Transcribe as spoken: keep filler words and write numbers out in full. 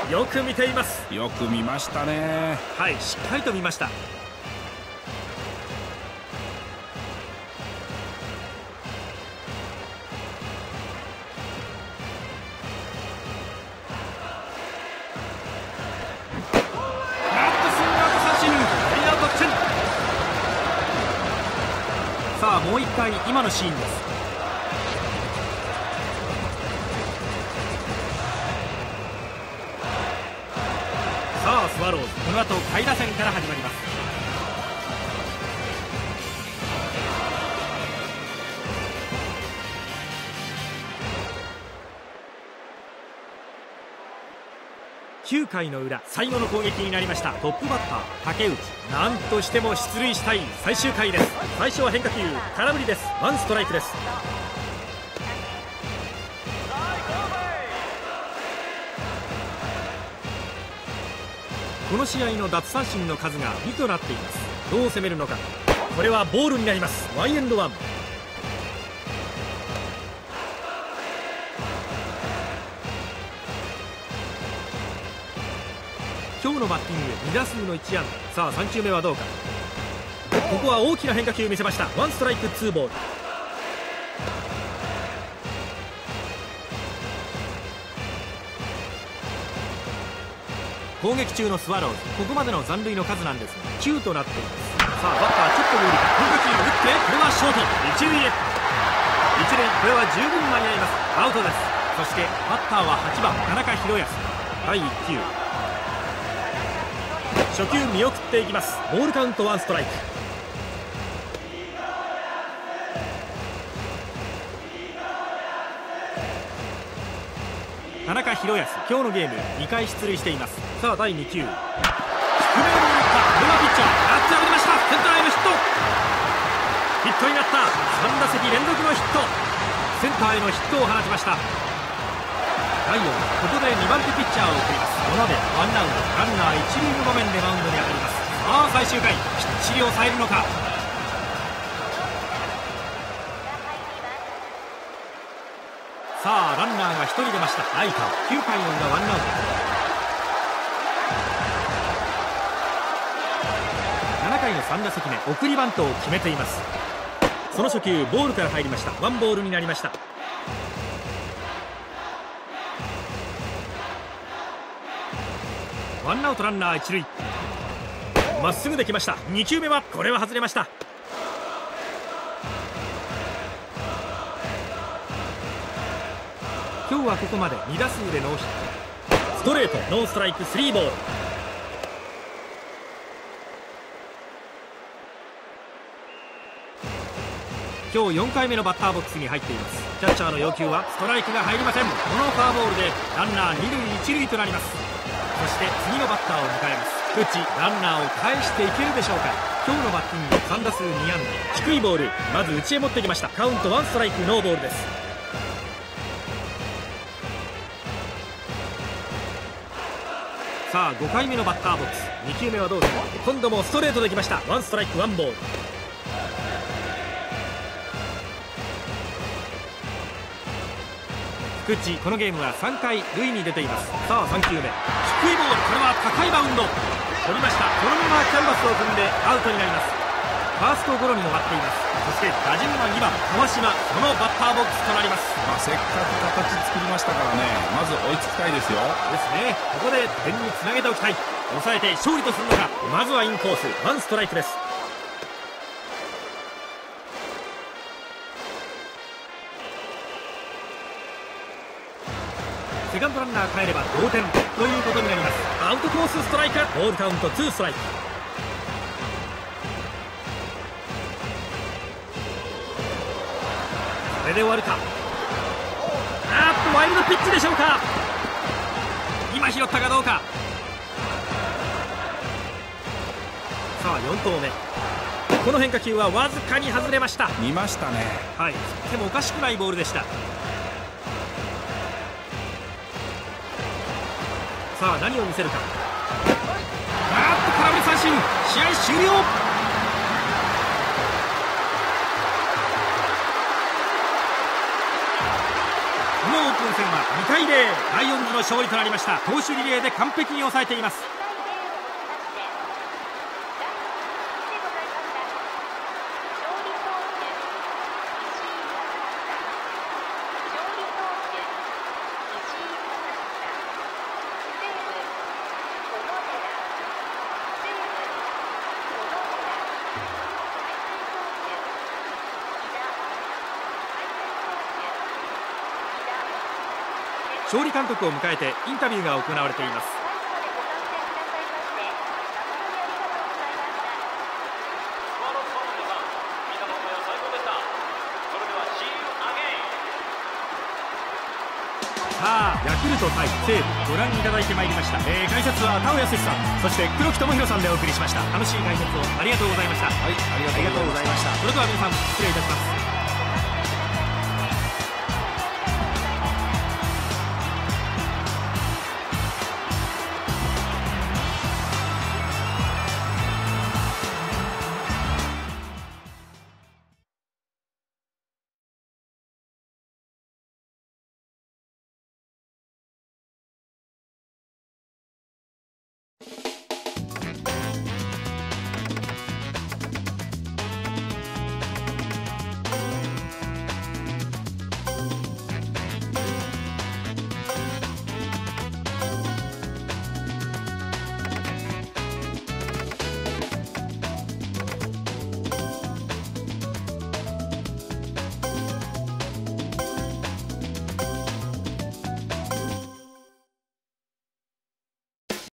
よく見ています。 よく見ましたね。 はい、しっかりと見ました。さあもう一回今のシーンです。さあスワローズ、この後下位打線から始まります。きゅうかいの裏、最後の攻撃になりました。トップバッター竹内、なんとしても出塁したい最終回です。最初は変化球、空振りです。ワンストライクです。この試合の奪三振の数がにとなっています。どう攻めるのか。これはボールになります。ワンエンドワン。今日のバッティングに打数のいち安打。さあさん球目はどうか。ここは大きな変化球を見せました。ワンストライクツーボール。攻撃中のスワローズ、ここまでの残塁の数なんですがきゅうとなっています。さあバッターちょっと有利か。変化球を打って、これはショート一塁へ。一塁、これは十分間に合います。アウトです。そしてバッターははちばん田中宏康。だいいっ球、初球見送っていきます。ボールカウントワンストライク。田中宏康、今日のゲームにかい出塁しています。さあだいに球、低めを打った。これはピッチャーやってやりました。センターへのヒット。ヒットになった。さん打席連続のヒット。センターへのヒットを放ちました。ライオン、ここでにばん手ピッチャーを送ります。野鍋、ワンアウト、ランナー一塁の場面でマウンドに上がります。さあ最終回、きっちり抑えるのか。さあランナーがひとり出ました。ライト、きゅうかいの裏ワンアウト。ななかいのさん打席目、送りバントを決めています。その初球ボールから入りました。ワンボールになりました。ワンアウトランナー一塁。まっすぐできました。に球目はこれは外れました。今日はここまでに打数でノーヒット。ストレート、ノーストライクスリーボール。今日よんかいめのバッターボックスに入っています。キャッチャーの要求はストライクが入りません。このフォアボールでランナーに塁一塁となります。そして次のバッターを迎えます。打ち、ランナーを返していけるでしょうか。今日のバッティングさん打数に安打。低いボール、まず内へ持ってきました。カウントワンストライクノーボールです。さあごかいめのバッターボックス、に球目はどうぞ。今度もストレートできました。ワンストライクワンボール。菊池、このゲームはさんかい塁に出ています。さあさん球目、低いボール、これは高いバウンド。取りました。このままキャンバスを踏んでアウトになります。ファーストゴロにもなっています。そして打順はにばん川島、そのバッターボックスとなります。 まあ、せっかく形作りましたからね、まず追いつきたいですよ。 ですね。ここで点につなげておきたい。抑えて勝利とするのか。まずはインコース、ワンストライクです。セカンドランナー帰れば同点ということになります。アウトコースストライク。ボールカウントツーストライク。これで終わるか。あーっとワイルドピッチでしょうか。今拾ったかどうか。さあよん投目、この変化球はわずかに外れました。 見ましたね。 はい、でもおかしくないボールでした。さあ何を見せるか。あーっと空振り三振。試合終了。このオープン戦はにかたいゼロ、ライオンズの勝利となりました。投手リレーで完璧に抑えています。勝利監督を迎えてインタビューが行われています。さあヤクルト対西武ご覧いただいてまいりました。えー、解説は田尾康さん、そして黒木智弘さんでお送りしました。楽しい解説をありがとうございました。 はい、ありがとうございました。 それでは皆さん失礼いたします。